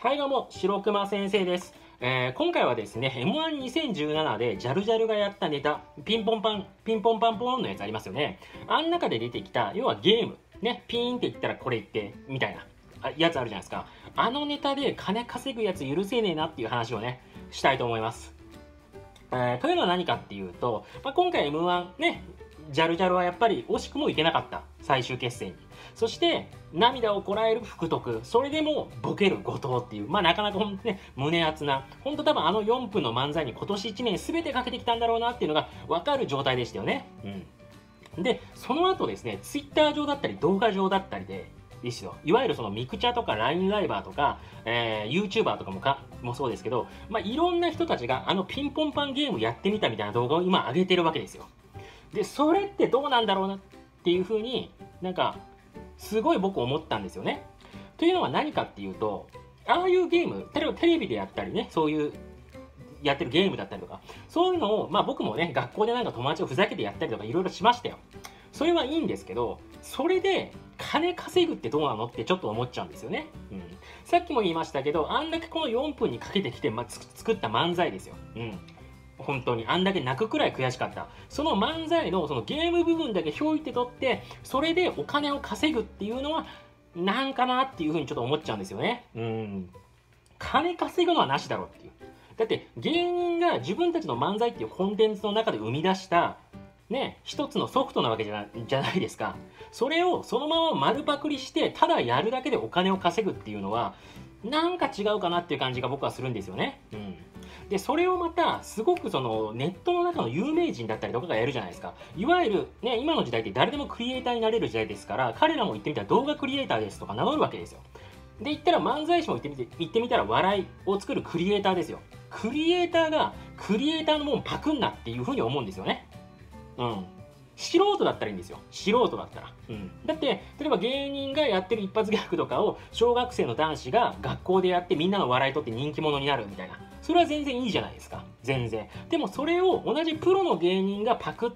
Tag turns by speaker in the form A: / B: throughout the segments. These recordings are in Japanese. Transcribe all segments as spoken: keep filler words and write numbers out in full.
A: はい、どうも、白熊先生です。えー今回はですね、エムワンにせんじゅうなな でジャルジャルがやったネタ、ピンポンパン、ピンポンパンポーンのやつありますよね。あん中で出てきた、要はゲーム、ね、ピーンって言ったらこれ言って、みたいなあやつあるじゃないですか。あのネタで金稼ぐやつ許せねえなっていう話をね、したいと思います。えーというのは何かっていうと、まあ、今回 エムワン ね、ジャルジャルはやっぱり惜しくもいけなかった。最終決戦に。そして、涙をこらえる福徳。それでもボケる後藤っていう、まあなかなかほんとね、胸熱な、ほんと多分あのよんぷんの漫才に今年いちねん全てかけてきたんだろうなっていうのが分かる状態でしたよね。うん。で、その後ですね、ツイッター上だったり動画上だったりで、ですよ。いわゆるそのミクチャとか ライン ライバーとか、えー、YouTuber とかもかもそうですけど、まあ、いろんな人たちがあのピンポンパンゲームやってみたみたいな動画を今上げてるわけですよ。で、それってどうなんだろうなっていうふうになんか、すごい僕思ったんですよね。というのは何かっていうと、ああいうゲーム、例えばテレビでやったりね、そういうやってるゲームだったりとか、そういうのを、まあ僕もね、学校でなんか友達をふざけてやったりとかいろいろしましたよ。それはいいんですけど、それで金稼ぐってどうなのってちょっと思っちゃうんですよね。うん。さっきも言いましたけど、あんだけこのよんぷんにかけてきて、ま、作った漫才ですよ。うん。本当にあんだけ泣くくらい悔しかった。その漫才のそのゲーム部分だけひょいって取って、それでお金を稼ぐっていうのは、なんかなっていうふうにちょっと思っちゃうんですよね。うん。金稼ぐのはなしだろうっていう。だって芸人が自分たちの漫才っていうコンテンツの中で生み出したね、一つのソフトなわけじゃなじゃないですか。それをそのまま丸パクリして、ただやるだけでお金を稼ぐっていうのは、なんか違うかなっていう感じが僕はするんですよね。うん。で、それをまた、すごくその、ネットの中の有名人だったりとかがやるじゃないですか。いわゆる、ね、今の時代って誰でもクリエイターになれる時代ですから、彼らも言ってみたら動画クリエイターですとか名乗るわけですよ。で、言ったら漫才師も言ってみて、言ってみたら笑いを作るクリエイターですよ。クリエイターが、クリエイターのもんパクんなっていうふうに思うんですよね。うん。素人だったらいいんですよ。素人だったら。うん。だって、例えば芸人がやってる一発ギャグとかを、小学生の男子が学校でやってみんなの笑い取って人気者になるみたいな。それは全然いいじゃないですか。全然。でもそれを同じプロの芸人がパクって、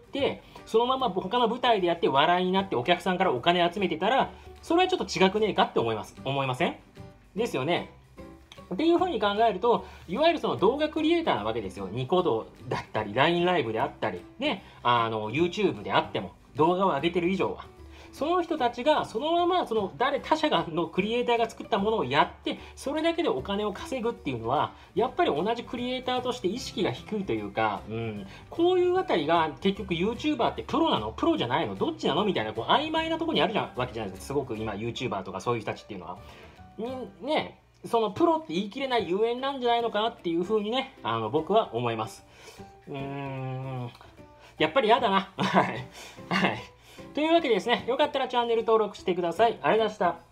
A: そのまま他の舞台でやって笑いになってお客さんからお金集めてたら、それはちょっと違くねえかって思います。思いません？ですよね。っていうふうに考えると、いわゆるその動画クリエイターなわけですよ。ニコ動だったり、ライン ライブであったり、ね、あの、YouTube であっても、動画を上げてる以上は。その人たちがそのままその誰他社がのクリエイターが作ったものをやってそれだけでお金を稼ぐっていうのはやっぱり同じクリエイターとして意識が低いというか、うん、こういうあたりが結局 YouTuber ってプロなのプロじゃないのどっちなのみたいなこう曖昧なところにあるじゃんわけじゃないですか。すごく今 YouTuber とかそういう人たちっていうのは。ね、そのプロって言い切れないゆえんなんじゃないのかなっていうふうにね、あの僕は思います。うーん、やっぱり嫌だな。はい。はい。というわけでですね、よかったらチャンネル登録してください。ありがとうございました。